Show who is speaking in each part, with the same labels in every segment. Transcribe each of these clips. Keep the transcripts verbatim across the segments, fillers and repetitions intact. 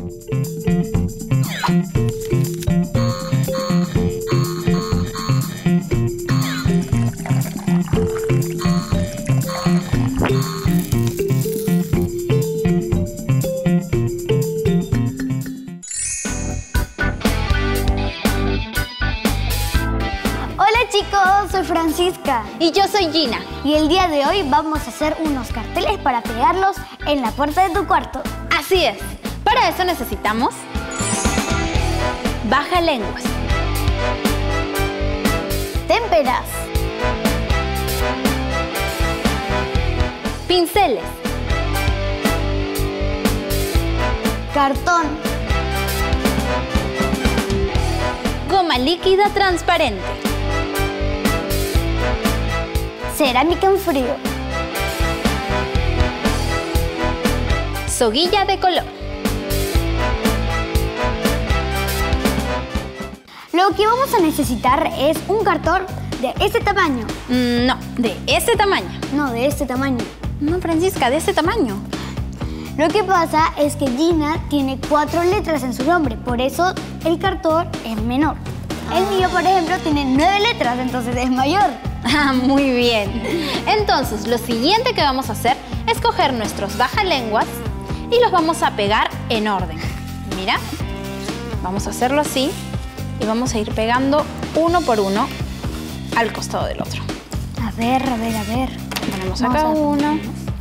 Speaker 1: Chicos, soy Francisca.
Speaker 2: Y yo soy Gina.
Speaker 1: Y el día de hoy vamos a hacer unos carteles para pegarlos en la puerta de tu cuarto.
Speaker 2: Así es. Para eso necesitamos bajalenguas,
Speaker 1: témperas,
Speaker 2: pinceles,
Speaker 1: cartón,
Speaker 2: goma líquida transparente,
Speaker 1: cerámica en frío,
Speaker 2: soguilla de color.
Speaker 1: Lo que vamos a necesitar es un cartón de este tamaño.
Speaker 2: Mm, no, de este tamaño.
Speaker 1: No, de este tamaño.
Speaker 2: No, Francisca, de este tamaño.
Speaker 1: Lo que pasa es que Gina tiene cuatro letras en su nombre, por eso el cartón es menor. Ah. El mío, por ejemplo, tiene nueve letras, entonces es mayor.
Speaker 2: Ah, muy bien. Entonces, lo siguiente que vamos a hacer es coger nuestros bajalenguas y los vamos a pegar en orden. Mira, vamos a hacerlo así y vamos a ir pegando uno por uno al costado del otro.
Speaker 1: A ver, a ver, a ver.
Speaker 2: Ponemos acá uno.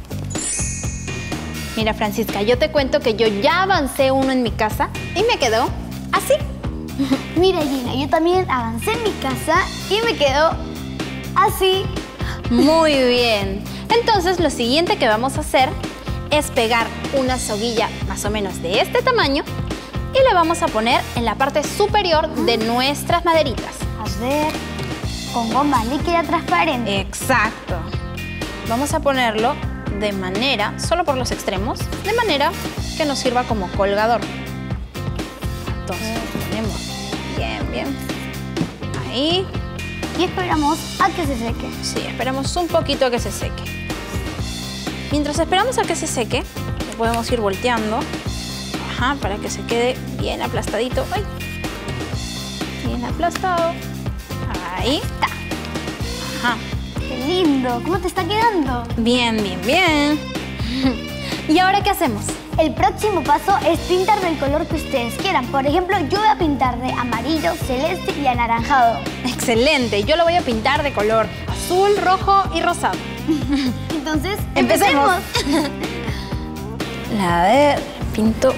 Speaker 2: Mira, Francisca, yo te cuento que yo ya avancé uno en mi casa y me quedó así.
Speaker 1: Mira, Gina, yo también avancé en mi casa y me quedó así.
Speaker 2: Muy bien. Entonces, lo siguiente que vamos a hacer es pegar una soguilla más o menos de este tamaño y le vamos a poner en la parte superior de nuestras maderitas.
Speaker 1: A ver, con goma líquida transparente.
Speaker 2: Exacto. Vamos a ponerlo de manera, solo por los extremos, de manera que nos sirva como colgador. Entonces, ponemos bien, bien. Ahí.
Speaker 1: Y esperamos a que se seque.
Speaker 2: Sí, esperamos un poquito a que se seque. Mientras esperamos a que se seque, lo podemos ir volteando. Ajá, para que se quede bien aplastadito. ¡Ay! Bien aplastado. Ahí está. Ajá.
Speaker 1: ¡Qué lindo! ¿Cómo te está quedando?
Speaker 2: Bien, bien, bien. ¿Y ahora qué hacemos?
Speaker 1: El próximo paso es pintar del color que ustedes quieran. Por ejemplo, yo voy a pintar de amarillo, celeste y anaranjado.
Speaker 2: Excelente. Yo lo voy a pintar de color azul, rojo y rosado.
Speaker 1: Entonces,
Speaker 2: empecemos.
Speaker 1: empecemos.
Speaker 2: A ver, pinto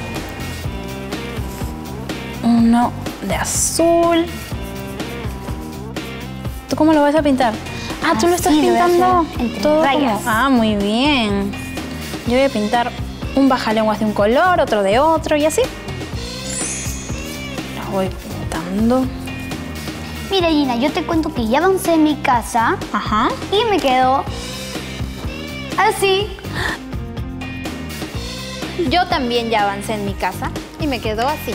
Speaker 2: uno de azul. ¿Tú cómo lo vas a pintar? Ah, tú lo estás
Speaker 1: Así,
Speaker 2: pintando
Speaker 1: entre
Speaker 2: todo
Speaker 1: rayas.
Speaker 2: como... Ah, muy bien. Yo voy a pintar un bajalenguas de un color, otro de otro y así. Los voy pintando.
Speaker 1: Mira, Gina, yo te cuento que ya avancé en mi casa.
Speaker 2: Ajá.
Speaker 1: Y me quedó así.
Speaker 2: Yo también ya avancé en mi casa y me quedó así.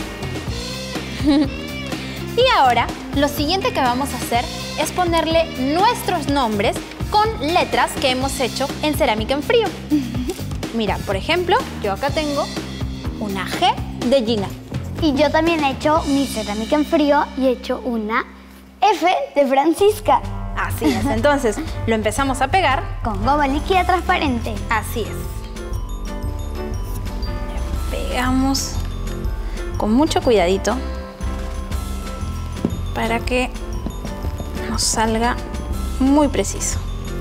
Speaker 2: Y ahora, lo siguiente que vamos a hacer es ponerle nuestros nombres con letras que hemos hecho en cerámica en frío. Mira, por ejemplo, yo acá tengo una G de Gina.
Speaker 1: Y yo también he hecho mi cerámica en frío y he hecho una F de Francisca.
Speaker 2: Así es, entonces lo empezamos a pegar.
Speaker 1: Con goma líquida transparente.
Speaker 2: Así es. Le pegamos con mucho cuidadito para que nos salga muy preciso.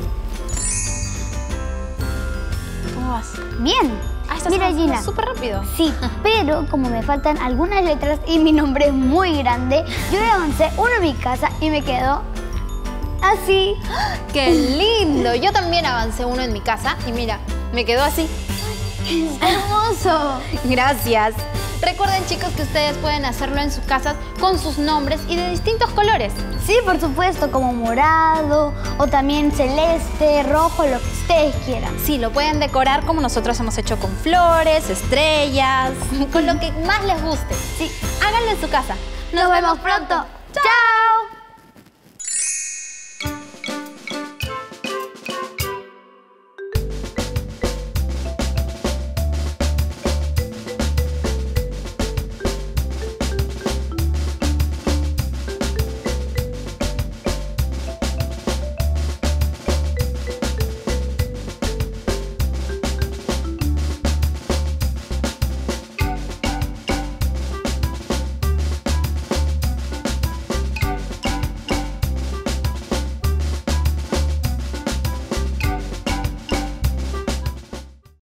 Speaker 2: ¿Cómo vas?
Speaker 1: Bien.
Speaker 2: Ah, estás
Speaker 1: Mira,
Speaker 2: avanzando
Speaker 1: Gina.
Speaker 2: súper rápido.
Speaker 1: Sí, pero como me faltan algunas letras y mi nombre es muy grande, yo ya avancé uno en mi casa y me quedó así.
Speaker 2: ¡Qué lindo! Yo también avancé uno en mi casa y mira, me quedó así.
Speaker 1: ¡Hermoso!
Speaker 2: Gracias. Recuerden, chicos, que ustedes pueden hacerlo en sus casas con sus nombres y de distintos colores.
Speaker 1: Sí, por supuesto, como morado o también celeste, rojo, lo que ustedes quieran.
Speaker 2: Sí, lo pueden decorar como nosotros hemos hecho con flores, estrellas, con lo que más les guste.
Speaker 1: Sí.
Speaker 2: Háganlo en su casa.
Speaker 1: Nos vemos pronto. ¡Chao!